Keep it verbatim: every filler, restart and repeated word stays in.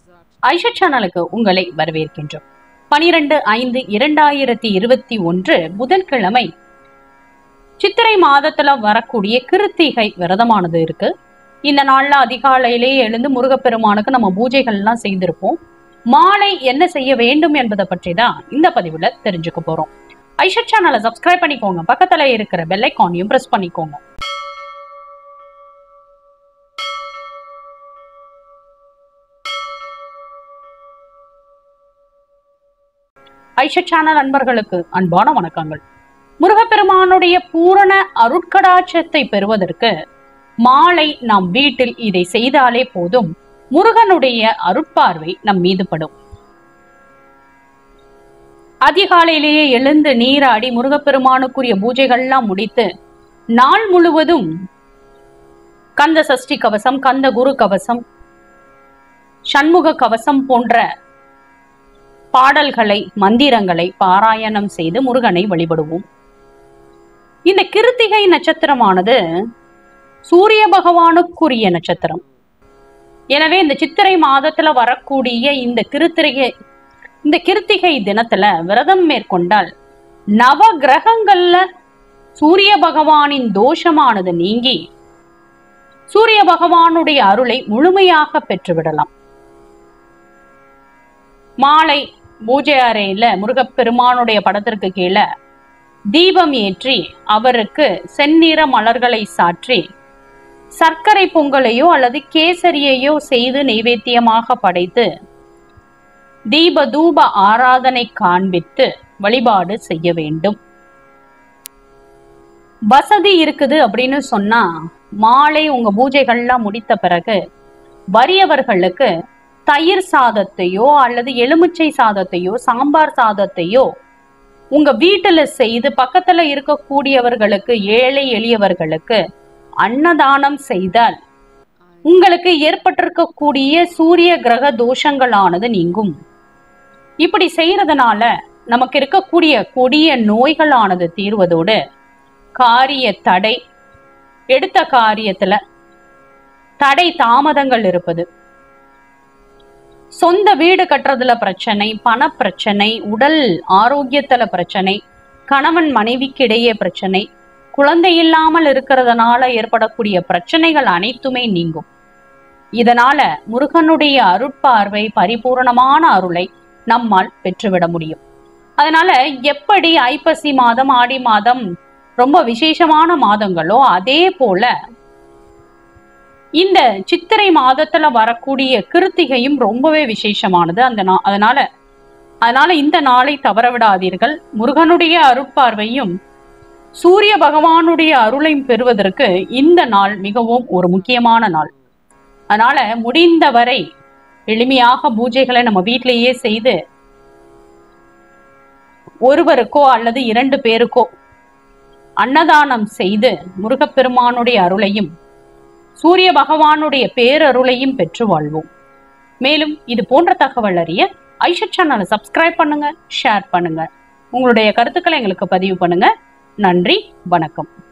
ஐஷுட் சேனலுக்கு உங்களை வரவேற்கின்றோம். பனிரெண்டு ஐந்து இரண்டாயிரத்தி இருபத்தி ஒன்று புதன்கிழமை சித்திரை மாதத்துல வரக்கூடிய கிருத்திகை விரதமானது இருக்கு. இந்த நாள்ல அதிகாலையிலே எழுந்து முருகப்பெருமானுக்கு நம்ம பூஜைகள் எல்லாம் செய்திருப்போம். மாலை என்ன செய்ய வேண்டும் என்பதை பற்றி தான் இந்த பதிவுல தெரிஞ்சுக்க போறோம். ஐஷுட் சேனலை சப்ஸ்கிரைப் பண்ணிக்கோங்க, பக்கத்துல இருக்கிற பெல் ஐகானையும் பிரஸ் பண்ணிக்கோங்க. ஐஷுட் சேனல் அன்பர்களுக்கு அன்பான வணக்கங்கள். முருகப்பெருமானுடைய பூரண அருட்கடாட்சத்தை பெறுவதற்கு மாலை நாம் வீட்டில் இதை செய்தாலே போதும், முருகனுடைய அருட்பார்வை நம் மீது படும். அதிகாலையிலேயே எழுந்து நீராடி முருகப்பெருமானுக்குரிய பூஜைகள்லாம் முடித்து நாள் முழுவதும் கந்த சஷ்டி கவசம், கந்த குரு கவசம், சண்முக கவசம் போன்ற பாடல்களை மந்திரங்களை பாராயணம் செய்து முருகனை வழிபடுவோம். இந்த கிருத்திகை நட்சத்திரமானது சூரிய பகவானுக்குரிய நட்சத்திரம். எனவே இந்த சித்திரை மாதத்துல வரக்கூடிய இந்த கிருத்திகை இந்த கிருத்திகை தினத்துல விரதம் மேற்கொண்டால் நவ கிரகங்கள்ல சூரிய பகவானின் தோஷமானது நீங்கி சூரிய பகவானுடைய அருளை முழுமையாக பெற்றுவிடலாம். மாலை பூஜை அறையில முருகப்பெருமானுடைய படத்திற்கு கீழே தீபம் ஏற்றி அவருக்கு செந்நிற மலர்களை சாற்றி சர்க்கரை பொங்கலையோ அல்லது கேசரியையோ செய்து நைவேத்தியமாக படைத்து தீப தூப ஆராதனை காண்பித்து வழிபாடு செய்ய வேண்டும். வசதி இருக்குது அப்படின்னு சொன்னா மாலை உங்க பூஜைகள்லாம் முடித்த பிறகு வறியவர்களுக்கு தயிர் சாதத்தையோ அல்லது எலுமிச்சை சாதத்தையோ சாம்பார் சாதத்தையோ உங்க வீட்டுல செய்து பக்கத்துல இருக்கக்கூடியவர்களுக்கு, ஏழை எளியவர்களுக்கு அன்னதானம் செய்தால் உங்களுக்கு ஏற்பட்டிருக்கக்கூடிய சூரிய கிரக தோஷங்களானது நீங்கும். இப்படி செய்யறதுனால நமக்கு இருக்கக்கூடிய கொடிய நோய்களானது தீர்வதோடு காரிய தடை, எடுத்த காரியத்துல தடை தாமதங்கள் இருப்பது, சொந்த வீடு கட்டுறதுல பிரச்சனை, பண பிரச்சனை, உடல் ஆரோக்கியத்துல பிரச்சனை, கணவன் மனைவிக்கு இடையே பிரச்சனை, குழந்தை இல்லாமல் இருக்கிறதுனால ஏற்படக்கூடிய பிரச்சனைகள் அனைத்துமே நீங்கும். இதனால முருகனுடைய அருட்பார்வை, பரிபூரணமான அருளை நம்மால் பெற்றுவிட முடியும். அதனால எப்படி ஐப்பசி மாதம், ஆடி மாதம் ரொம்ப விசேஷமான மாதங்களோ அதே போல இந்த சித்திரை மாதத்துல வரக்கூடிய கிருத்திகையும் ரொம்பவே விசேஷமானது. அந்த அதனால அதனால இந்த நாளை தவற விடாதீர்கள். முருகனுடைய அருட்பார்வையும் சூரிய பகவானுடைய அருளையும் பெறுவதற்கு இந்த நாள் மிகவும் ஒரு முக்கியமான நாள். அதனால முடிந்தவரை எளிமையாக பூஜைகளை நம்ம வீட்டிலேயே செய்து ஒருவருக்கோ அல்லது இரண்டு பேருக்கோ அன்னதானம் செய்து முருகப்பெருமானுடைய அருளையும் சூரிய பகவானுடைய பேரருளையும் பெற்று வாழ்வோம். மேலும் இது போன்ற தகவல் அறிய ஐஷுட் சேனலை சப்ஸ்கிரைப் பண்ணுங்க, ஷேர் பண்ணுங்க, உங்களுடைய கருத்துக்களை எங்களுக்கு பதிவு பண்ணுங்க. நன்றி, வணக்கம்.